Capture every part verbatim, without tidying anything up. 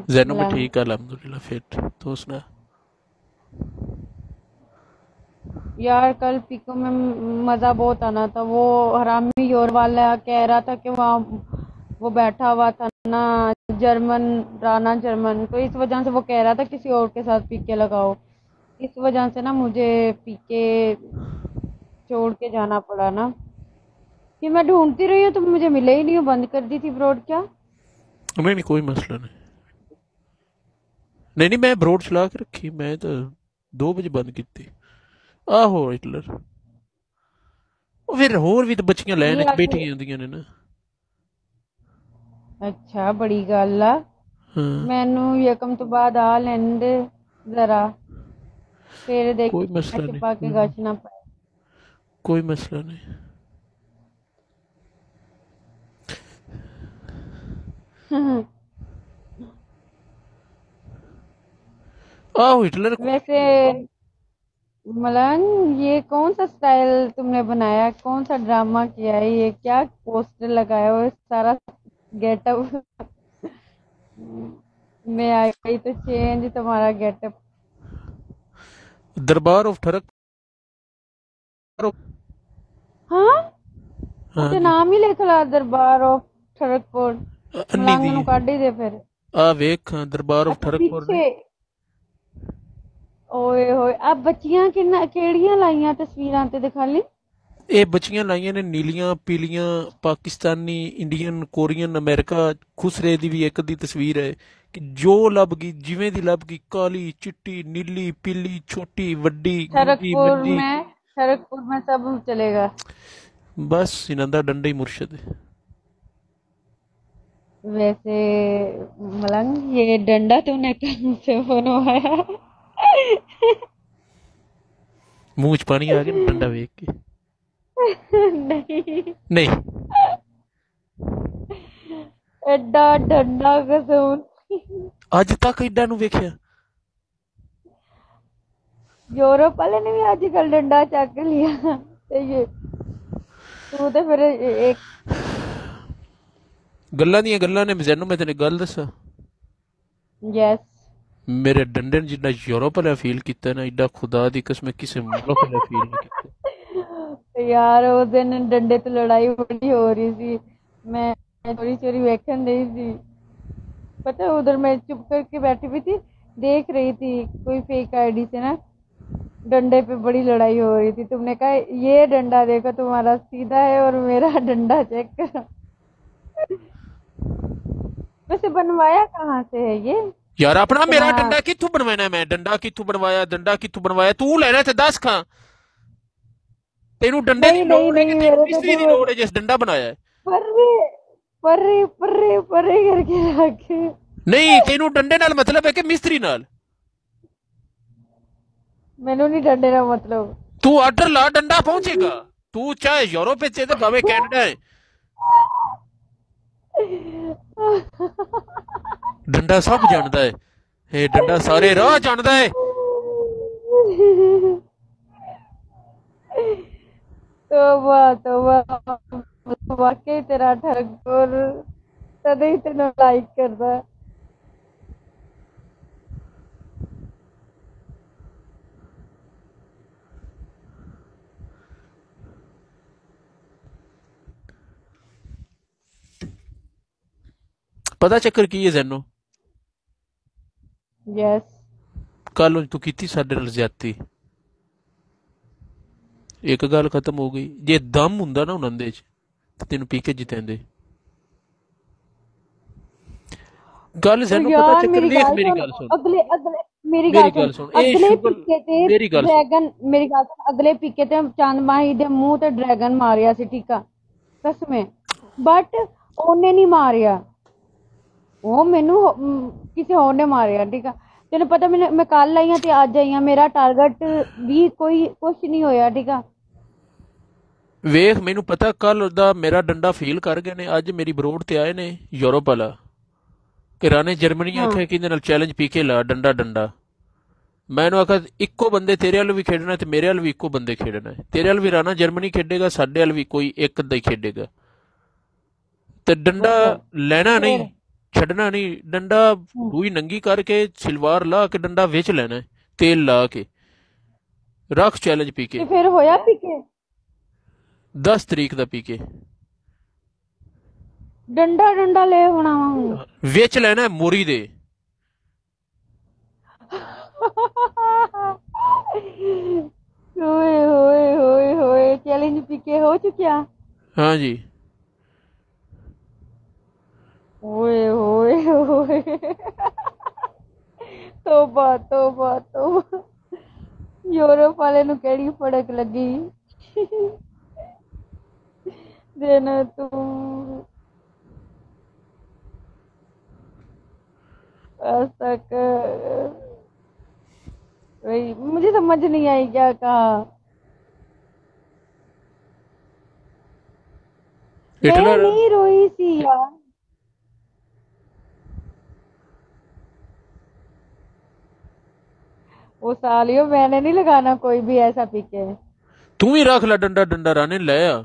जैनू भी मलंग? ठीक है अल्हम्दुलिल्लाह फिट। तो उसने यार कल पीको में मजा बहुत आना था। वो हरामी योर वाला कह रहा था कि वहाँ वो बैठा हुआ था ना, जर्मन, राना जर्मन, तो इस वजह से वो कह रहा था किसी और के साथ पीके लगाओ। इस वजह से ना मुझे पीके छोड़ के जाना पड़ा ना। फिर मैं ढूंढती रही हूँ तो मुझे मिले ही नहीं, बंद कर दी थी ब्रॉड क्या। नहीं नहीं कोई मसला नहीं। नहीं नहीं मैं ब्रोड चला के रखी, मैं तो दो बजे बंद की थी। आहो हिटलर। ਉਹ ਫਿਰ ਹੋਰ ਵੀ ਤਾਂ ਬੱਚੀਆਂ ਲਾਈਨ ये 'ਚ आके, ਬੈਠੀਆਂ ਹੁੰਦੀਆਂ ਨੇ ਨਾ। अच्छा बड़ी गल आ। ਹਾਂ मैनू यकम तो बाद आ लैन दे जरा, फिर कोई देखिए मसला नहीं, छिपा के कोई गश ना कोई मसला नहीं। पाए। आहो हिटलर को वैसे मलंग, ये कौन सा स्टाइल तुमने बनाया, कौन सा ड्रामा किया है, ये क्या पोस्टर लगाया हो सारा गेटअप। मैं आई गई तो चेंज तुम्हारा गेटअप। दरबार ऑफ ठरक। हाँ, हाँ ਉੱਤੇ जी। ਨਾਮ ਹੀ ਲਿਖ ਲਾ, ਦਰਬਾਰ ਆਫ ਠਰਕਪੁਰ। अन्नी ਮਲੰਗ दी ਨੂੰ ਕੱਢ ਹੀ ਦੇ ਫਿਰ। आ वेख दरबार ऑफ ਅੱਛਾ ठरकपुर ने। ਪਿੱਛੇ, ਓਏ ਹੋਏ ਆ ਬੱਚੀਆਂ ਕਿੰਨਾ ਕਿਹੜੀਆਂ ਲਾਈਆਂ ਤਸਵੀਰਾਂ ਤੇ ਦਿਖਾ ਲਈ। ਇਹ ਬੱਚੀਆਂ ਲਾਈਆਂ ਨੇ ਨੀਲੀਆਂ ਪੀਲੀਆਂ, ਪਾਕਿਸਤਾਨੀ, ਇੰਡੀਅਨ, ਕੋਰੀਅਨ, ਅਮਰੀਕਾ। ਖੁਸਰੇ ਦੀ ਵੀ ਇੱਕ ਦੀ ਤਸਵੀਰ ਹੈ ਕਿ ਜੋ ਲੱਭ ਗਈ ਜਿਵੇਂ ਦੀ ਲੱਭ ਗਈ, ਕਾਲੀ ਚਿੱਟੀ ਨੀਲੀ ਪੀਲੀ ਛੋਟੀ ਵੱਡੀ ਗੁੰਜੀ ठरकपुर मंजी। में, ठरकपुर में सब चलेगा। बस इन्हों का डंडा ही मुर्शद है। वैसे मलंग, ये डंडा तूने कहाँ से बनवाया? मुंह च पानी आ गया ना डंडा वेख के। नहीं, नहीं एडा डंडा कसम। अज तक एडा नू वेख्या। यूरोप वाले ने भी आजकल डंडा चक लिया। ते ये तू तो फिर एक, गल्लां दियां गल्लां ने जैनू मैं तेने गल दसा। यस। मेरे डंडे ने जिन्ना यूरोप वाला फील किया ना, एडा खुदा दी कसम किसी मुल्क वाला फील नहीं किया। यार उस दिन डंडे तो लड़ाई बड़ी हो रही थी, मैं चोरी चोरी वेखन रही थी। पता है उधर मैं चुप करके बैठी हुई थी, देख रही थी कोई फेक आईडी से ना डंडे पे बड़ी लड़ाई हो रही थी। तुमने कहा ये डंडा देखो तुम्हारा सीधा है और मेरा डंडा चेक करो। वैसे बनवाया कहाँ से है ये यार अपना इतना? मेरा डंडा कित्थों बनवाना, मैं डंडा कित्थों बनवाया, डंडा कित्थों बनवाया, तू लेना ते दस खां। तेनू डंडे की नहीं नहीं लोड़ है कि नहीं, तेनू मेरे को मिस्त्री तो की लोड़ है जिस डंडा बनाया है। पर्रे पर्रे पर्रे पर्रे करके रखे। नहीं तेनू डंडे नाल मतलब है कि मिस्त्री नाल। मैनू नहीं डंडे का मतलब। तू ऑर्डर ला डंडा पहुंचेगा। तू चाहे यूरोप च है भावे कैनेडा है, डंडा सब जानता है। ये डंडा सारे राह जानता है। तोबा तोबा, वाकई तेरा ठगुर तदे ही तेन लाइक करदा। पता चक्कर की है जैनू, यस। कल तू की साडे नाल ज्यादती, एक गल खत्म हो गई। जे दम हुंदा ना उन्हां दे च ते तेनू पी के जितेंदे। गल ओ जैनू पता यार चक्कर मेरी देख, गल मेरी सुन, गल सुन, अगले अगले मेरी मेरी गल सुन, गल सुन, ए अगले शुगल, पिक्के ते मेरी गल सुन। ड्रैगन, मेरी गल सुन, अगले पिक्के ते चंद माही दे मुंह ते ड्रैगन मारिया सी, ठीक आ, कसमें। बट ओने नहीं मारिया, वो मैनू किसी होर ने मारिया, ठीक आ। तेन पता मैं मैं कल आई हाँ ते अज आई हाँ, मेरा टारगेट भी कोई कुछ नहीं होया, ठीक आ। वेख मैनू पता कल दा मेरा डंडा फील कर गए ने। अज मेरी बरोड ते आए ने यूरोप वाला कि राने जर्मनी हाँ आखे कि चैलेंज पी के ला डंडा डंडा। मैं आखा इक्को बंदे तेरे वाल भी खेडना ते मेरे वाल भी इक्को बंदे खेडना है। तेरे वाल भी राना जर्मनी खेडेगा, साडे वाल भी कोई एक अद्धा ही खेडेगा। ते डंडा अच्छा लेना नहीं, फिर छड़ना नहीं डंडा, रूई नंगी करके सलवार ला के डंडा विच लेना है, तेल ला के रख चैलेंज पी के। ते फिर होया पीके? दस तरीक दा पी के डंडा डंडा ले होना वा विच लेना है मोरी दे। होए होए होए होए चैलेंज पीके हो चुकिया? हाँ जी। ओए होए होए तोबा तोबा तोबा यूरोप वाले नु केड़ी फड़क लगी देना तू आज तक वही मुझे समझ नहीं आई क्या कहा। मैं हिटलर नहीं रोई थी यार, वो सालियों मैंने नहीं लगाना कोई भी ऐसा पीके। तू ही रख ला डंडा, डंडा राने ले आ।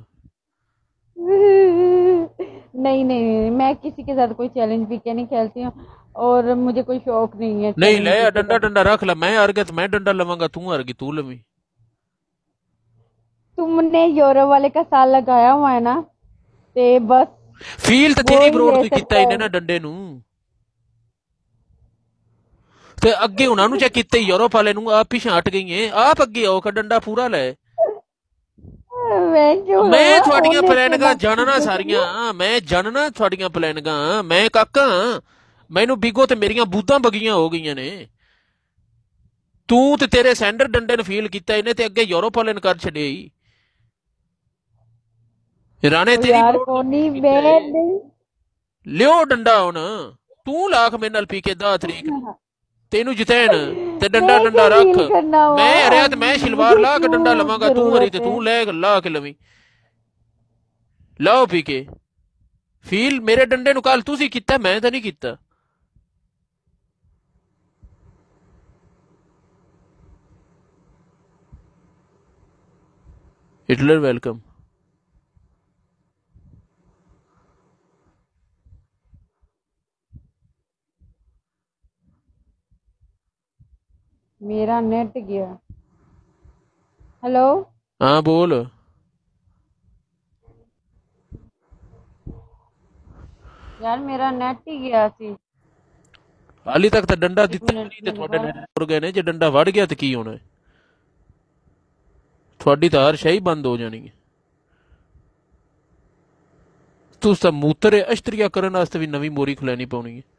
नहीं नहीं नहीं, मैं किसी के साथ कोई चैलेंज पीके नहीं खेलती हूँ और मुझे कोई शौक नहीं है नहीं चैलेंज ले आ पीके डंडा, का। डंडा रख ला। मैं हार गया तो मैं डंडा लवांगा, तू हार गई तू लवी। तुमने यूरो वाले का साल लगाया हुआ है ना, ते बस फील तो वो तेरी ही बरोड़ ले तू सकता किता है। इन्हें ना डंडे नू ते अगे उन्होंने चा किते यूरोप वाले नू आप पिछे हट गई है, आप अगे आओ का डंडा पूरा ले। मैं क्यों मैं लगा थोड़ियां ओने के प्लानिंगां जानना लग सारियां, मैं जानना थोड़ियां प्लानिंगां, मैं काका मैनू बिगो ते मेरियां बूतां बगियां हो गई ने। तू ते तेरे सैंडर डंडे ने फील किया इन्हें ते अगे यूरोप वाले ने कर छड़े राणे ओ तेरी यार बरोड़ तू कोनी फील मैं किया है। नहीं। लियो डंडा हुन तू लाख मेरे नाल पी के दस तरीक नू तेनू जितैन ते डंडा मैं डंडा क्यों रख। फील करना मैं हुआ, हरिया ते मैं शलवार मुझे ला के डंडा क्यों लवांगा, तू हरी जरूरत ते है? तू ले ला के लवी। लाओ पी के फील मेरे डंडे नू कल तुसी कीता, मैं तो नहीं कीता। Hitler welcome. मेरा नेट गया। हेलो हाँ बोल। यार मेरा नेट ही गया सी। हाली तक तो डंडा एक दिता ही मिनट नहीं ते में थोड़े दोबारा। नेट तुर गए ने, जे डंडा वड़ गया तो की होना है? थोड़ी तो हर शाही बंद हो जानी है। तू सब मूत्र अश्तरिया करने वास्ते भी नवी मोरी खुलैनी पौनी है।